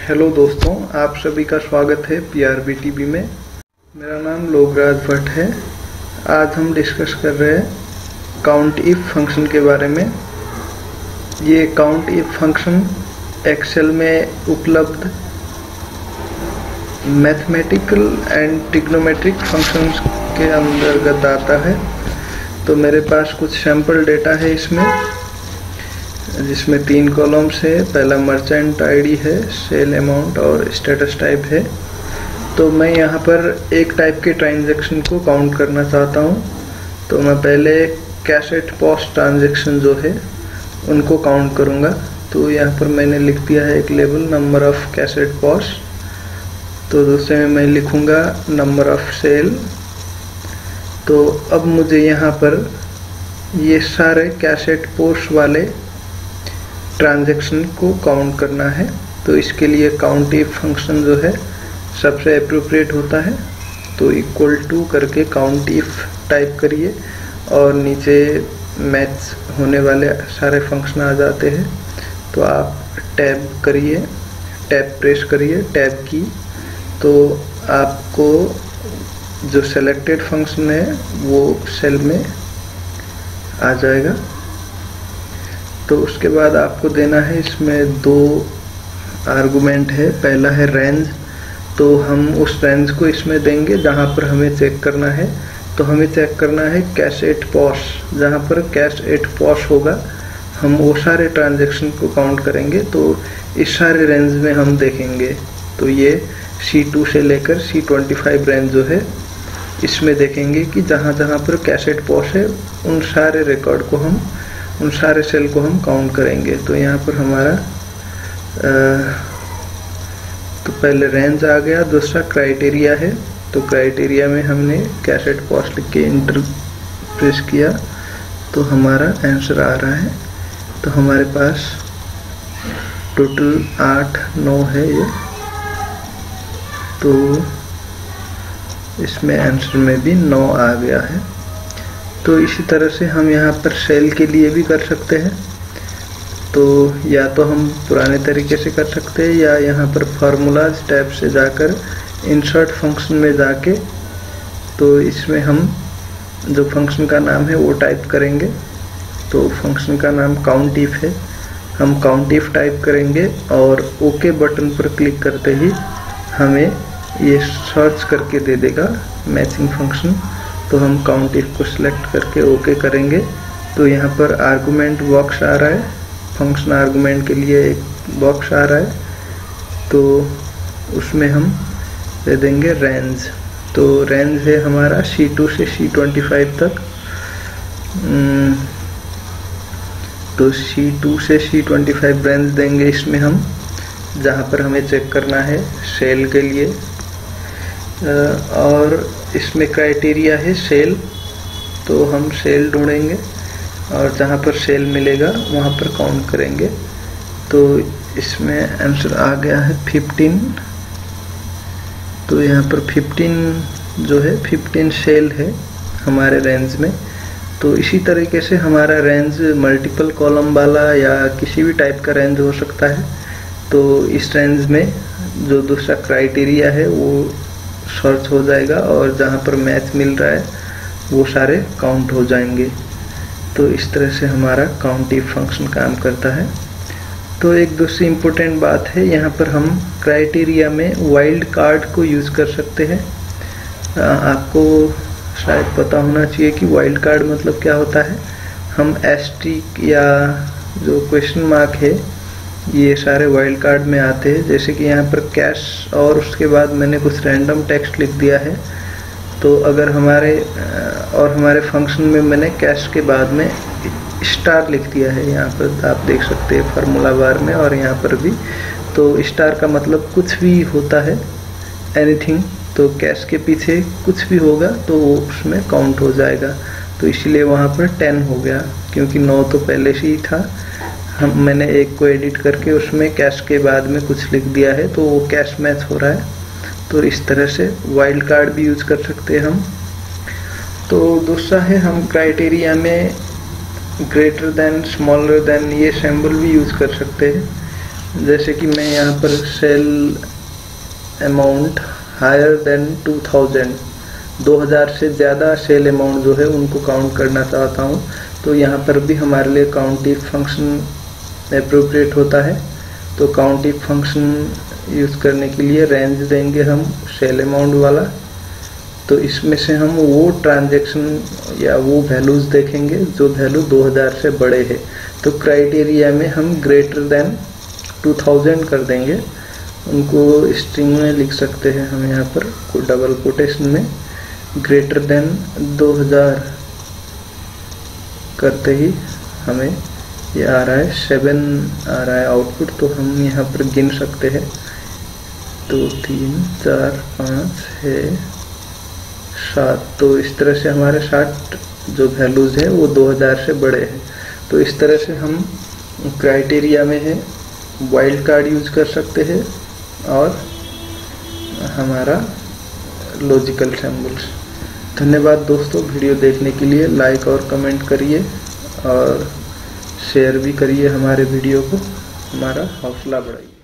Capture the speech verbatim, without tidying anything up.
Hello दोस्तों, आप सभी का स्वागत है पीआरबी टीवी में। मेरा नाम लोगराज भट्ट है। आज हम डिस्कस कर रहे हैं काउंट इफ फंक्शन के बारे में। ये काउंट इफ फंक्शन एक्सेल में उपलब्ध मैथमेटिकल एंड ट्रिग्नोमेट्रिक फंक्शंस के अंतर्गत आता है। तो मेरे पास कुछ सैम्पल डेटा है इसमें, जिसमें तीन कॉलम्स है। पहला मर्चेंट आईडी है, सेल अमाउंट और स्टेटस टाइप है। तो मैं यहाँ पर एक टाइप के ट्रांजैक्शन को काउंट करना चाहता हूँ। तो मैं पहले कैशएटपॉस ट्रांजैक्शन जो है उनको काउंट करूँगा। तो यहाँ पर मैंने लिख दिया है एक लेबल, नंबर ऑफ कैशएटपॉस। तो दूसरे में मैं लिखूँगा नंबर ऑफ सेल। तो अब मुझे यहाँ पर ये सारे कैशएटपॉस वाले ट्रांजैक्शन को काउंट करना है। तो इसके लिए काउंट इफ फंक्शन जो है सबसे एप्रोप्रिएट होता है। तो इक्वल टू करके काउंट इफ टाइप करिए और नीचे मैच होने वाले सारे फंक्शन आ जाते हैं। तो आप टैब करिए, टैब प्रेस करिए, टैब की। तो आपको जो सेलेक्टेड फंक्शन है वो सेल में आ जाएगा। तो उसके बाद आपको देना है, इसमें दो आर्गुमेंट है। पहला है रेंज। तो हम उस रेंज को इसमें देंगे जहां पर हमें चेक करना है। तो हमें चेक करना है कैशएटपॉस। जहां पर कैशएटपॉस होगा हम वो सारे ट्रांजैक्शन को काउंट करेंगे। तो इस सारे रेंज में हम देखेंगे। तो ये सी टू से लेकर सी ट्वेंटी फाइव रेंज जो है इसमें देखेंगे कि जहां जहां पर कैशएटपॉस है उन सारे रिकॉर्ड को हम उन सारे सेल को हम काउंट करेंगे। तो यहाँ पर हमारा आ, तो पहले रेंज आ गया। दूसरा क्राइटेरिया है। तो क्राइटेरिया में हमने कैशएटपॉस लिख के इंटर प्रेस किया तो हमारा आंसर आ रहा है। तो हमारे पास टोटल आठ नौ है ये। तो इसमें आंसर में भी नौ आ गया है। तो इसी तरह से हम यहाँ पर सेल के लिए भी कर सकते हैं। तो या तो हम पुराने तरीके से कर सकते हैं या यहाँ पर फार्मूलाज टैब से जाकर इंसर्ट फंक्शन में जाके तो इसमें हम जो फंक्शन का नाम है वो टाइप करेंगे। तो फंक्शन का नाम काउंट इफ है। हम काउंट इफ टाइप करेंगे और ओके बटन पर क्लिक करते ही हमें ये सर्च करके दे देगा मैचिंग फंक्शन। तो हम काउंट इफ को सिलेक्ट करके ओके करेंगे। तो यहाँ पर आर्गुमेंट बॉक्स आ रहा है, फंक्शन आर्गुमेंट के लिए एक बॉक्स आ रहा है। तो उसमें हम दे देंगे रेंज। तो रेंज है हमारा सी टू से सी ट्वेंटी फाइव तक। तो सी टू से सी ट्वेंटी फाइव रेंज देंगे इसमें हम, जहाँ पर हमें चेक करना है सेल के लिए। और इसमें क्राइटेरिया है सेल। तो हम सेल ढूंढेंगे और जहाँ पर सेल मिलेगा वहाँ पर काउंट करेंगे। तो इसमें आंसर आ गया है फिफ्टीन। तो यहाँ पर फिफ्टीन जो है फिफ्टीन सेल है हमारे रेंज में। तो इसी तरीके से हमारा रेंज मल्टीपल कॉलम वाला या किसी भी टाइप का रेंज हो सकता है। तो इस रेंज में जो दूसरा क्राइटेरिया है वो सर्च हो जाएगा और जहाँ पर मैच मिल रहा है वो सारे काउंट हो जाएंगे। तो इस तरह से हमारा काउंट इफ फंक्शन काम करता है। तो एक दूसरी इम्पोर्टेंट बात है, यहाँ पर हम क्राइटेरिया में वाइल्ड कार्ड को यूज़ कर सकते हैं। आपको शायद पता होना चाहिए कि वाइल्ड कार्ड मतलब क्या होता है। हम एस्ट्रिक या जो क्वेश्चन मार्क है ये सारे वाइल्ड कार्ड में आते हैं। जैसे कि यहाँ पर कैश और उसके बाद मैंने कुछ रैंडम टेक्स्ट लिख दिया है। तो अगर हमारे और हमारे फंक्शन में मैंने कैश के बाद में स्टार लिख दिया है, यहाँ पर आप देख सकते हैं फार्मूला बार में और यहाँ पर भी। तो स्टार का मतलब कुछ भी होता है, एनीथिंग। तो कैश के पीछे कुछ भी होगा तो वो उसमें काउंट हो जाएगा। तो इसलिए वहाँ पर टेन हो गया, क्योंकि नौ तो पहले से ही था। हम मैंने एक को एडिट करके उसमें कैश के बाद में कुछ लिख दिया है तो वो कैश मैच हो रहा है। तो इस तरह से वाइल्ड कार्ड भी यूज़ कर सकते हैं हम। तो दूसरा है, हम क्राइटेरिया में ग्रेटर देन, स्मॉलर देन ये सिंबल भी यूज़ कर सकते हैं। जैसे कि मैं यहाँ पर sale amount higher than two thousand, दो हज़ार से ज़्यादा सेल अमाउंट जो है उनको काउंट करना चाहता हूँ, तो यहाँ पर भी हमारे लिए काउंटिफ फंक्शन एप्रोप्रिएट होता है। तो काउंटिफ फंक्शन यूज़ करने के लिए रेंज देंगे हम सेल अमाउंट वाला। तो इसमें से हम वो ट्रांजैक्शन या वो वैल्यूज देखेंगे जो वैल्यू दो हज़ार से बड़े है। तो क्राइटेरिया में हम ग्रेटर देन टू थाउजेंड कर देंगे, उनको स्ट्रिंग में लिख सकते हैं हम यहाँ पर को डबल कोटेशन में। ग्रेटर देन दो हज़ार करते ही हमें ये आ रहा है सेवन आ रहा है आउटपुट। तो हम यहाँ पर गिन सकते हैं दो तीन चार पाँच छः सात। तो इस तरह से हमारे सात जो वैल्यूज है वो दो हज़ार से बड़े हैं। तो इस तरह से हम क्राइटेरिया में है वाइल्ड कार्ड यूज कर सकते हैं और हमारा लॉजिकल सिंबल्स। धन्यवाद दोस्तों, वीडियो देखने के लिए। लाइक और कमेंट करिए और शेयर भी करिए हमारे वीडियो को, हमारा हौसला बढ़ाइए।